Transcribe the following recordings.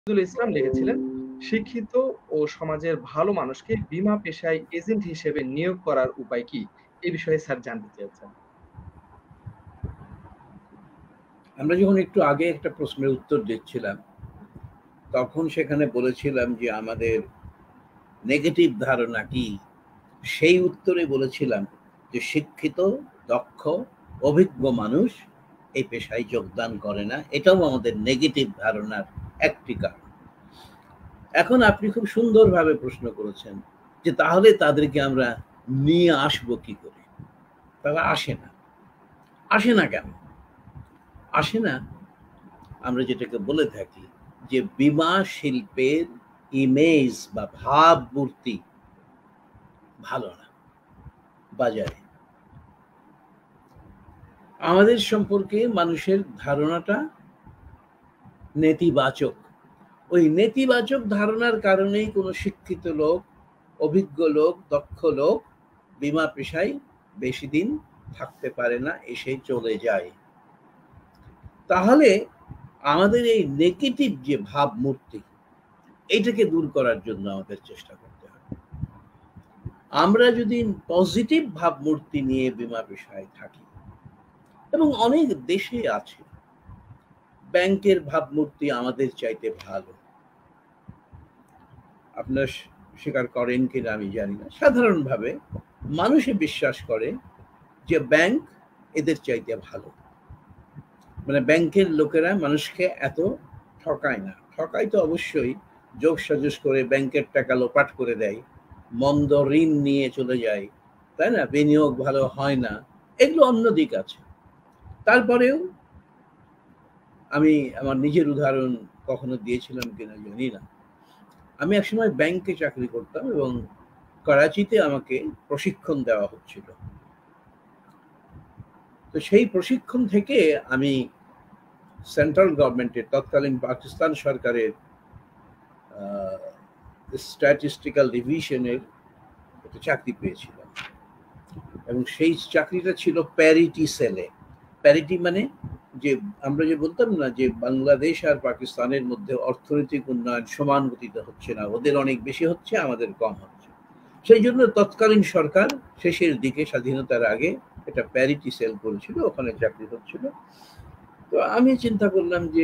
নজরুল ইসলাম লিখেছিলেন, শিক্ষিত ও সমাজের ভালো মানুষকে বীমা পেশায় এজেন্ট হিসেবে নিয়োগ করার উপায় কি? এ বিষয়ে স্যার জানতে চেয়েছেন। আমরা যখন একটু আগে একটা প্রশ্নের উত্তর দিচ্ছিলাম, তখন সেখানে বলেছিলাম যে আমাদের নেগেটিভ ধারণা কি? সেই উত্তরে বলেছিলাম যে শিক্ষিত, দক্ষ, অভিজ্ঞ মানুষ এই পেশায় যোগদান করে না। এটাও আমাদের নেগেটিভ ধারণার একটি কারণ। এখন আপনি খুব সুন্দরভাবে প্রশ্ন করেছেন যে তাহলে তাদেরকে আমরা নিয়ে আসবো কি করে? তারা আসে না। আসে না কেন? আসে না, আমরা যেটাকে বলে থাকি যে বীমা শিল্পের ইমেজ বা ভাবমূর্তি ভালো না বাজারে। আমাদের সম্পর্কে মানুষের ধারণাটা নেতিবাচক। ওই নেতিবাচক ধারণার কারণেই কোনো শিক্ষিত লোক, অভিজ্ঞ লোক, দক্ষ লোক বীমা পেশায় বেশি দিন থাকতে পারে না, এসে চলে যায়। তাহলে আমাদের এই নেগেটিভ যে ভাবমূর্তি, এইটাকে দূর করার জন্য আমাদের চেষ্টা করতে হবে। আমরা যদি পজিটিভ ভাবমূর্তি নিয়ে বীমা পেশায় থাকি, এবং অনেক দেশে আছে, ব্যাংকের ভাবমূর্তি আমাদের চাইতে ভালো। আপনার স্বীকার করেন কিনা আমি জানি না, সাধারণভাবে মানুষে বিশ্বাস করে যে ব্যাংক এদের চাইতে ভালো। মানে ব্যাংকের লোকেরা মানুষকে এত ঠকায় না। ঠকায় তো অবশ্যই, যোগ সাজস করে ব্যাংকের টাকা লোপাট করে দেয়, মন্দ ঋণ নিয়ে চলে যায়, তাই না? বিনিয়োগ ভালো হয় না, এগুলো অন্য দিক আছে। তারপরেও আমি আমার নিজের উদাহরণ কখনো দিয়েছিলাম কিনা জানি না। আমি একসময় ব্যাংকে চাকরি করতাম এবং করাচিতে আমাকে প্রশিক্ষণ দেওয়া হচ্ছিল। তো সেই প্রশিক্ষণ থেকে আমি সেন্ট্রাল গভর্নমেন্টের, তৎকালীন পাকিস্তান সরকারের স্ট্যাটিস্টিক্যাল ডিভিশনের একটা চাকরি পেয়েছিলাম, এবং সেই চাকরিটা ছিল প্যারিটি সেলে। প্যারিটি মানে যে আমরা যে বলতাম না যে বাংলাদেশ আর পাকিস্তানের মধ্যে অর্থনৈতিক উন্নয়ন সমান গতিতে হচ্ছে না, ওদের অনেক বেশি হচ্ছে, আমাদের কম হচ্ছে। সেই জন্য তৎকালীন সরকার শেষের দিকে, স্বাধীনতার আগে, এটা প্যারিটি সেল করেছিল, ওখানে চাকরি হচ্ছিল। তো আমি চিন্তা করলাম যে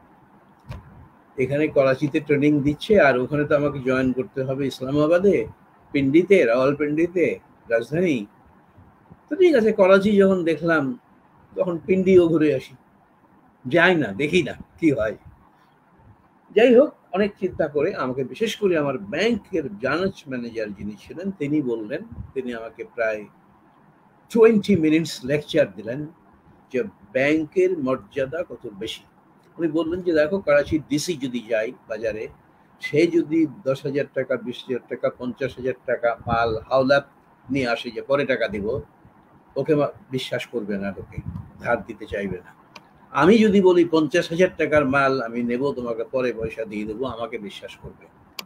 এখানে করাচিতে ট্রেনিং দিচ্ছে, আর ওখানে তো আমাকে জয়েন করতে হবে ইসলামাবাদে, পিন্ডিতে, রাওয়ালপিন্ডিতে, রাজধানী। তো ঠিক আছে, করাচি যখন দেখলাম তখন পিন্ডিও ঘুরে আসি, যাই না, দেখি না কি হয়। যাই হোক, অনেক চিন্তা করে আমাকে, বিশেষ করে আমার ব্যাংকের ব্রাঞ্চ ম্যানেজার যিনি ছিলেন, তিনি বললেন, তিনি আমাকে প্রায় 20 মিনিটস লেকচার দিলেন যে ব্যাংকের মর্যাদা কত বেশি। উনি বললেন যে দেখো, করাচির ডিসি যদি যাই বাজারে, সে যদি 10,000 টাকা, 20,000 টাকা, 50,000 টাকা মাল হাওলাত নিয়ে আসে যে পরে টাকা দিব, ওকে বিশ্বাস করবে না, লোকে ধার দিতে চাইবে না। আমি যদি বলি 50,000 টাকার মাল আমি নেব, তোমাকে পরে পয়সা দিয়ে দেবো, আমাকে বিশ্বাস করবে।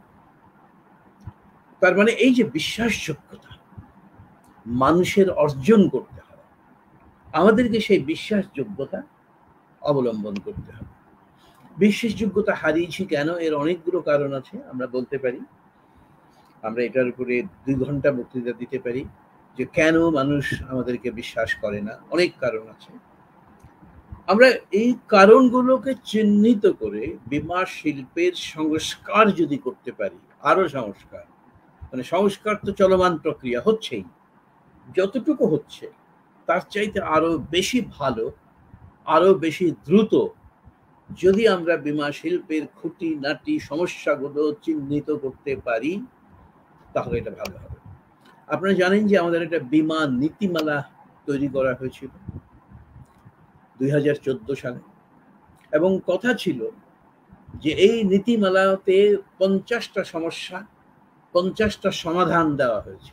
তার মানে এই যে বিশ্বাসযোগ্যতা মানুষের অর্জন করতে হবে, আমাদেরকে সেই বিশ্বাসযোগ্যতা অবলম্বন করতে হবে। বিশ্বাসযোগ্যতা হারিয়েছি কেন? এর অনেকগুলো কারণ আছে, আমরা বলতে পারি। আমরা এটার উপরে 2 ঘন্টা বক্তৃতা দিতে পারি যে কেন মানুষ আমাদেরকে বিশ্বাস করে না। অনেক কারণ আছে। আমরা এই কারণগুলোকে চিহ্নিত করে বীমা শিল্পের সংস্কার যদি করতে পারি, আরো সংস্কার, মানে সংস্কার তো চলমান প্রক্রিয়া, হচ্ছেই, যতটুকু হচ্ছে তার চাইতে আরো বেশি ভালো, আরো বেশি দ্রুত যদি আমরা বীমা শিল্পের খুঁটিনাটি সমস্যাগুলো চিহ্নিত করতে পারি, তাহলে এটা ভালো হবে। আপনারা জানেন যে আমাদের একটা বীমা নীতিমালা তৈরি করা হয়েছিল 2014 সালে, এবং কথা ছিল যে এই নীতিমালাতে 50টা সমস্যা, 50টা সমাধান দেওয়া হয়েছে।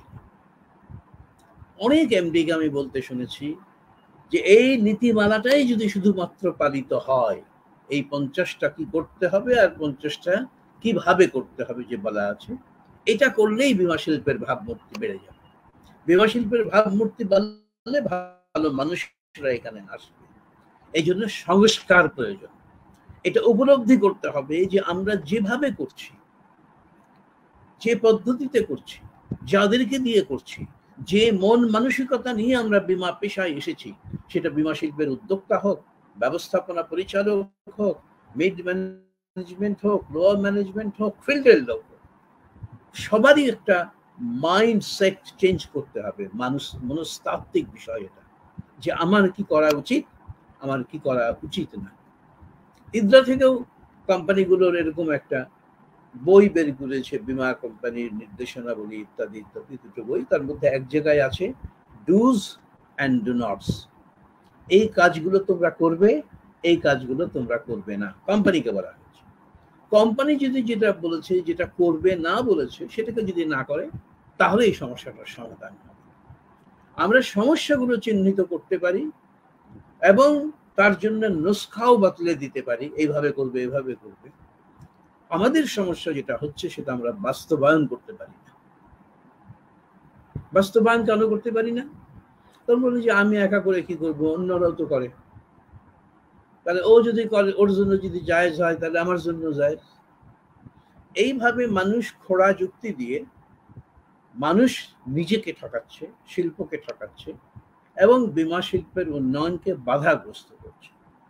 অনেক এমডিকে আমি বলতে শুনেছি যে এই নীতিমালাটাই যদি শুধুমাত্র পালিত হয়, এই 50টা কি করতে হবে আর 50টা কিভাবে করতে হবে যে বলা আছে, এটা করলেই বীমা শিল্পের ভাবমূর্তি বেড়ে যাবে। বীমা শিল্পের ভাবমূর্তি বাড়লে ভালো মানুষরা এখানে আসবে। এই জন্য সংস্কার প্রয়োজন। এটা উপলব্ধি করতে হবে যে আমরা যেভাবে করছি, যে পদ্ধতিতে করছি, যাদেরকে দিয়ে করছি, যে মন মানসিকতা নিয়ে আমরা বীমা পেশায় এসেছি, সেটা বীমা শিল্পের উদ্যোক্তা হোক, ব্যবস্থাপনা পরিচালক হোক, মিড ম্যানেজমেন্ট হোক, লোয়ার ম্যানেজমেন্ট হোক, ফিল্ডের লোক হোক, সবারই একটা মাইন্ডসেট চেঞ্জ করতে হবে। মনস্তাত্ত্বিক বিষয় এটা, যে আমার কি করা উচিত, আমার কি করা উচিত না। ইদ্রা থেকেও কোম্পানিগুলোর এরকম একটা বই বের করেছে, বীমা কোম্পানির নির্দেশনাবলী ইত্যাদি ইত্যাদি, দুটো বই। তার মধ্যে এক জায়গায় আছে ডুজ অ্যান্ড ডু নটস। এই কাজগুলো তোমরা করবে, এই কাজগুলো তোমরা করবে না, কোম্পানিকে বলা হয়েছে। কোম্পানি যদি যেটা বলেছে, যেটা করবে না বলেছে, সেটাকে যদি না করে, তাহলে এই সমস্যাটার সমাধান হবে। আমরা সমস্যাগুলো চিহ্নিত করতে পারি এবং তার জন্য নুস্খাও বাতলে দিতে পারি, এইভাবে করবে, এইভাবে করবে। আমাদের সমস্যা যেটা হচ্ছে, সেটা আমরা বাস্তবায়ন করতে পারি না। বাস্তবায়ন কেন করতে পারি না? তখন বলি যে আমি একা করে কি করবো, অন্যরাও তো করে, তাহলে ও যদি করে, ওর জন্য যদি জায়েজ হয়, তাহলে আমার জন্য জায়েজ। এইভাবে মানুষ খোড়া যুক্তি দিয়ে মানুষ নিজেকে ঠকাচ্ছে, শিল্পকে ঠকাচ্ছে এবং বীমা শিল্পের উন্নয়নকে বাধাগ্রস্ত করছে।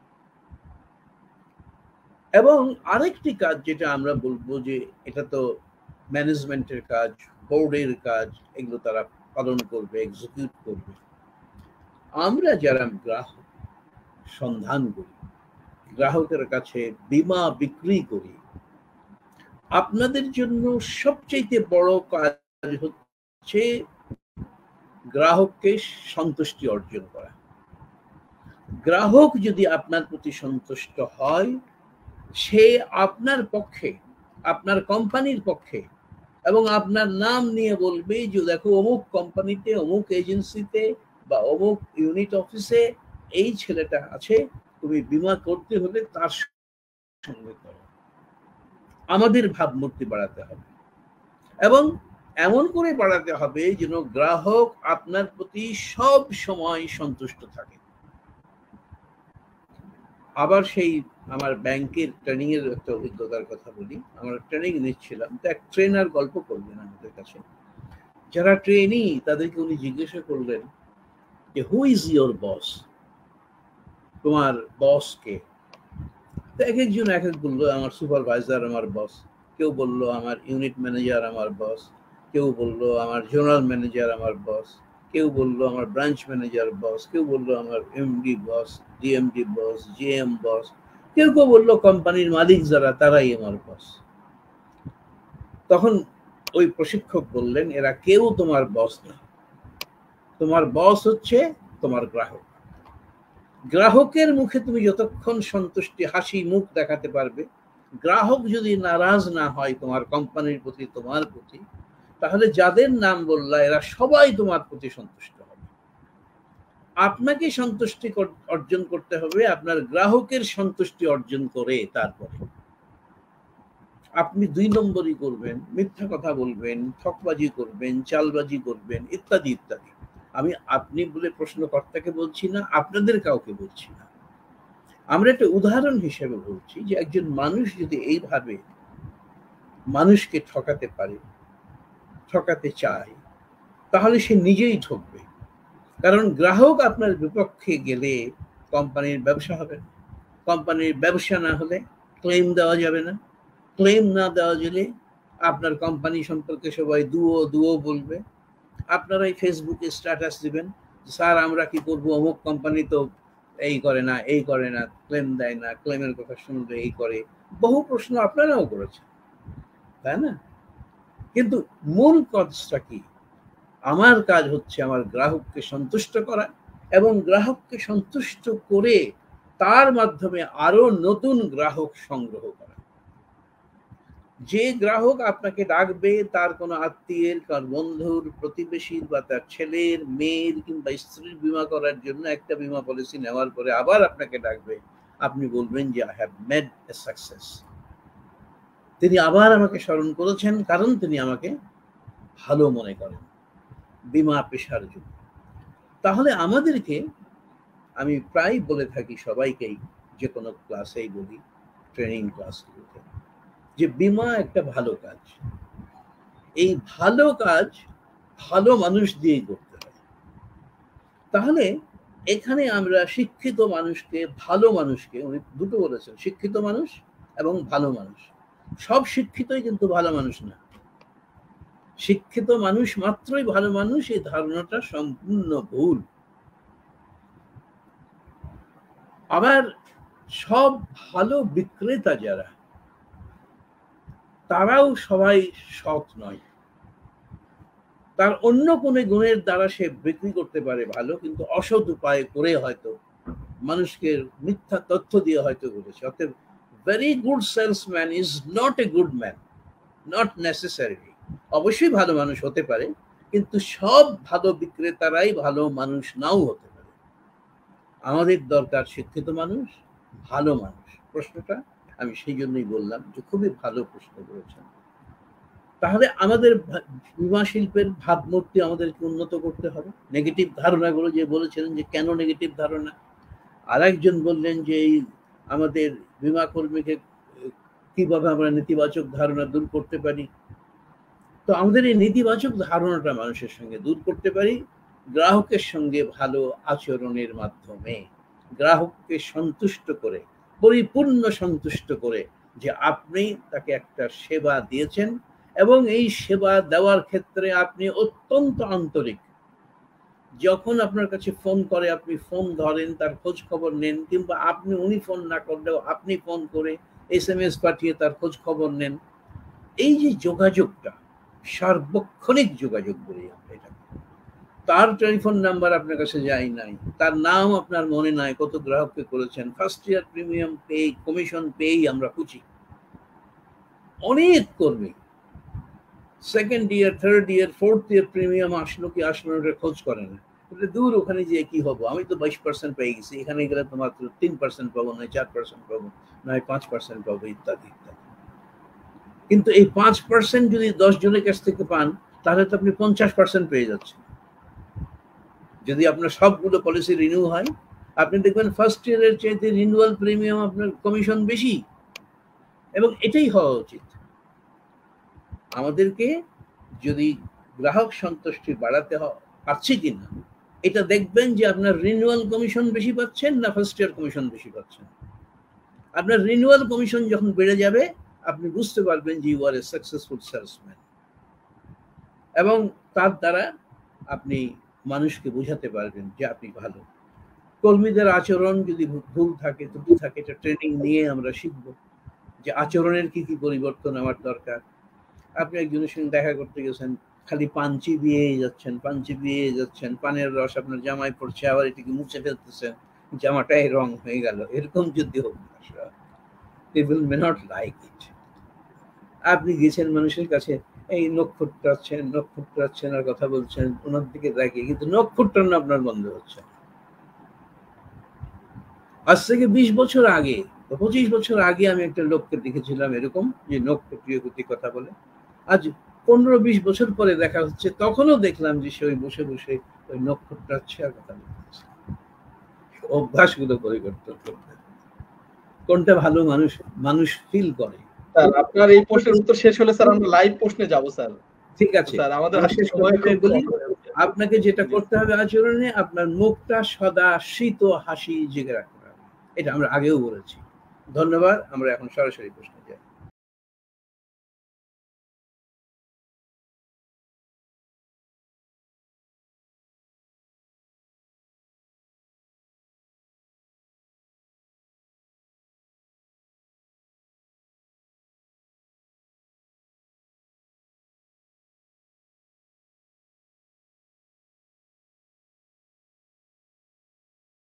এবং আরেকটি কাজ যেটা আমরা বলবো যে এটা তো ম্যানেজমেন্টের কাজ, বোর্ডের কাজ, এগুলো তারা পালন করবে, এক্সিকিউট করবে। আমরা যারা গ্রাহক সন্ধান করি, গ্রাহকের কাছে বীমা বিক্রি করি, আপনাদের জন্য সবচেয়ে বড় কাজ হচ্ছে গ্রাহককে সন্তুষ্টি অর্জন করা। গ্রাহক যদি আপনার প্রতি সন্তুষ্ট হয়, সে আপনার পক্ষে, আপনার কোম্পানির পক্ষে, এবং আপনার নাম নিয়ে বলবে যে দেখো অমুক কোম্পানিতে, অমুক এজেন্সিতে বা অমুক ইউনিট অফিসে এই ছেলেটা আছে, তুমি বীমা করতে হলে তার সঙ্গে করো। আমাদের ভাবমূর্তি বাড়াতে হবে এবং এমন করে বাড়াতে হবে যেন গ্রাহক আপনার প্রতি সব সময় সন্তুষ্ট থাকে। আবার সেই আমার ব্যাংকের ট্রেনিং এর একটা অভিজ্ঞতার কথা বলি। আমরা ট্রেনিং নিচ্ছিলাম, তো এক ট্রেনার গল্প করলেন আমাদের কাছে। যারা ট্রেনি তাদেরকে উনি জিজ্ঞাসা করলেন যে হু ইজ ইয়োর বস, তোমার বস কে? তো এক একজন এক এক বললো, আমার সুপারভাইজার আমার বস, কেউ বললো আমার ইউনিট ম্যানেজার আমার বস, কেউ বললো আমার জোনাল ম্যানেজার আমার বস, কেউ বললো আমার ব্রাঞ্চ ম্যানেজার বস, কেউ বললো আমার MD boss, DMD boss, GM boss, কেউ কেউ বললো কোম্পানির মালিক যারা তারাই আমার বস। তখন ওই প্রশিক্ষক বললেন, এরা কেউ তোমার বস না, তোমার বস হচ্ছে তোমার গ্রাহক। গ্রাহকের মুখে তুমি যতক্ষণ সন্তুষ্টি, হাসি মুখ দেখাতে পারবে, গ্রাহক যদি নারাজ না হয় তোমার কোম্পানির প্রতি, তোমার প্রতি, তাহলে যাদের নাম বললা এরা সবাই তোমার প্রতি সন্তুষ্ট হবে। আপনাকে সন্তুষ্টি অর্জন করতে হবে, আপনার গ্রাহকের সন্তুষ্টি অর্জন করে তারপরে আপনি 2 নম্বরই করবেন, মিথ্যা কথা বলবেন, ঠকবাজি করবেন, চালবাজি করবেন, ইত্যাদি ইত্যাদি। আমি আপনি বলে প্রশ্নকর্তাকে বলছি না, আপনাদের কাউকে বলছি না। আমরা একটা উদাহরণ হিসেবে বলছি যে একজন মানুষ যদি এইভাবে মানুষকে ঠকাতে পারে, ঠকাতে চায়, তাহলে সে নিজেই ঠকবে। কারণ গ্রাহক আপনার বিপক্ষে গেলে কোম্পানির ব্যবসা হবে না। কোম্পানির ব্যবসা না হলে ক্লেম দেওয়া যাবে না। ক্লেম না দেওয়া গেলে আপনার কোম্পানি সম্পর্কে সবাই দুও বলবে। আপনারাই ফেসবুকে স্ট্যাটাস দিবেন, স্যার আমরা কি করবো, অমুক কোম্পানি তো এই করে না, এই করে না, ক্লেম দেয় না, ক্লেমের কথা শুনলে এই করে। বহু প্রশ্ন আপনারাও করেছেন, তাই না? কিন্তু মূল কাজটা কি? আমার কাজ হচ্ছে আমার গ্রাহককে সন্তুষ্ট করা এবং গ্রাহককে সন্তুষ্ট করে তার মাধ্যমে আরো নতুন গ্রাহক সংগ্রহ করা। যে গ্রাহক আপনাকে ডাকবে, তার কোনো আত্মীয়ের, কার বন্ধুর, প্রতিবেশীর বা তার ছেলের, মেয়ের কিংবা স্ত্রীর বীমা করার জন্য একটা বীমা পলিসি নেওয়ার পরে আবার আপনাকে ডাকবে, আপনি বলবেন যে I have made a success. তিনি আবার আমাকে স্মরণ করেছেন, কারণ তিনি আমাকে ভালো মনে করেন বীমা পেশার জন্য। তাহলে আমাদেরকে, আমি প্রায় বলে থাকি সবাইকেই, যে কোনো ক্লাসেই বলি, ট্রেনিং ক্লাসগুলোতে, যে বীমা একটা ভালো কাজ। এই ভালো কাজ ভালো মানুষ দিয়েই করতে হয়। তাহলে এখানে আমরা শিক্ষিত মানুষকে, ভালো মানুষকে, উনি দুটো বলেছেন, শিক্ষিত মানুষ এবং ভালো মানুষ। সব শিক্ষিতই কিন্তু ভালো মানুষ না। শিক্ষিত মানুষ মাত্রই ভালো মানুষ, এই ধারণাটা সম্পূর্ণ ভুল। আবার সব ভালো বিক্রেতা যারা, তারাও সবাই সৎ নয়। তার অন্য কোনো গুণের দ্বারা সে বিক্রি করতে পারে ভালো, কিন্তু অসৎ উপায় করে হয়তো মানুষকে মিথ্যা তথ্য দিয়ে হয়তো বলেছে। অতএব very good salesman is not a good man, not necessarily. অবশ্যই ভালো মানুষ হতে পারে, কিন্তু সব ভালো বিক্রেতারাই ভালো মানুষ নাও হতে পারে। আমাদের দরকার শিক্ষিত মানুষ, ভালো মানুষ। প্রশ্নটা আমি সেই জন্যই বললাম যে খুবই ভালো প্রশ্ন করেছেন। তাহলে আমাদের বীমা শিল্পের ভাবমূর্তি আমাদেরকে উন্নত করতে হবে। নেগেটিভ ধারণাগুলো যে বলেছিলেন যে কেন নেগেটিভ ধারণা, আর একজন বললেন যে এই আমাদের বীমা কর্মীকে কিভাবে আমরা নেতিবাচক ধারণা দূর করতে পারি। তো আমাদের এই নেতিবাচক ধারণাটা মানুষের সঙ্গে দূর করতে পারি গ্রাহকের সঙ্গে ভালো আচরণের মাধ্যমে, গ্রাহককে সন্তুষ্ট করে, পরিপূর্ণ সন্তুষ্ট করে, যে আপনি তাকে একটা সেবা দিয়েছেন এবং এই সেবা দেওয়ার ক্ষেত্রে আপনি অত্যন্ত আন্তরিক। যখন আপনার কাছে ফোন করে আপনি ফোন ধরেন, তার খোঁজ খবর নেন, কিংবা উনি ফোন না করলেও আপনি ফোন করে SMS পাঠিয়ে তার খোঁজ খবর নেন। এই যে যোগাযোগটা, সার্বক্ষণিক যোগাযোগ বলি আমরা এটা। তার টেলিফোন নাম্বার আপনার কাছে যায় নাই, তার নাম আপনার মনে নাই, কত গ্রাহককে করেছেন, ফার্স্ট ইয়ার প্রিমিয়াম পেয়ে, কমিশন পেয়েই আমরা খুঁজি। অনেক কর্মী second year, third year, fourth year premium আসলো কি আসলো না খোঁজ করে না। দূর, ওখানে যে কি হবো, আমি তো 22% পেয়ে গেছি, এখানে গেলে তো মাত্র 3% পাবো, নয় 4% পাবো, নয় 5% পাবো, ইত্যাদি ইত্যাদি। কিন্তু এই 5% যদি 10 জনের কাছ থেকে পান, তাহলে তো আপনি 50% পেয়ে যাচ্ছেন। যদি আপনার সবগুলো পলিসি রিনিউ হয়, আপনি দেখবেন ফার্স্ট ইয়ারের চাইতে রিনিউয়াল প্রিমিয়াম আপনার কমিশন বেশি। এবং এটাই হওয়া উচিত। আমাদেরকে যদি গ্রাহক সন্তুষ্টি বাড়াতে পারছি কিনা, এটা দেখবেন যে আপনার রিনিউয়াল কমিশন বেশি পাচ্ছেন না ফার্স্ট ইয়ার কমিশন বেশি পাচ্ছেন। আপনার রিনিউয়াল কমিশন যখন বেড়ে যাবে, আপনি বুঝতে পারবেন যে you are a successful salesman, এবং তার দ্বারা আপনি মানুষকে বোঝাতে পারবেন যে আপনি ভালো। কর্মীদের আচরণ যদি ভুল থাকে, ত্রুটি থাকে, এটা ট্রেনিং নিয়ে আমরা শিখবো যে আচরণের কি কি পরিবর্তন আমার দরকার। আপনি একজনের সঙ্গে দেখা করতে গেছেন, খালি পান চিবিয়ে যাচ্ছেন, পানের রস আপনার জামায় পড়ছে, আবার এটিকে মুছে ফেলতেছেন, জামাটাই রং হয়ে গেল, এরকম যদি অভ্যাস হয়, people may not like it। আপনি গেছেন মানুষের কাছে, এই নখ ফুটরাচ্ছেন আর কথা বলছেন, ওনার দিকে তাকিয়ে, কিন্তু নখ ফুটরানো আপনার বন্ধ হচ্ছে। আজ থেকে 20 বছর আগে, 25 বছর আগে আমি একটা লোককে দেখেছিলাম এরকম, যে নখ ফুটিয়ে কথা বলে। আজ 15-20 বছর পরে দেখা হচ্ছে, তখনও দেখলাম যে সে বসে বসে ওই নখ ফুটরাচ্ছে আর কথা বলছে। অভ্যাসগুলো পরিবর্তন করতে, কোনটা ভালো মানুষ ফিল করে। স্যার, আপনার এই প্রশ্নের উত্তর শেষ হলে স্যার আমরা লাইভ প্রশ্নে যাব স্যার। ঠিক আছে স্যার, আমাদের শেষ করতে বলি, আপনাকে যেটা করতে হবে আচরণে, আপনার মুখটা সদা শীত হাসি জেগে রাখতে হবে। এটা আমরা আগেও বলেছি। ধন্যবাদ। আমরা এখন সরাসরি প্রশ্নে যাই।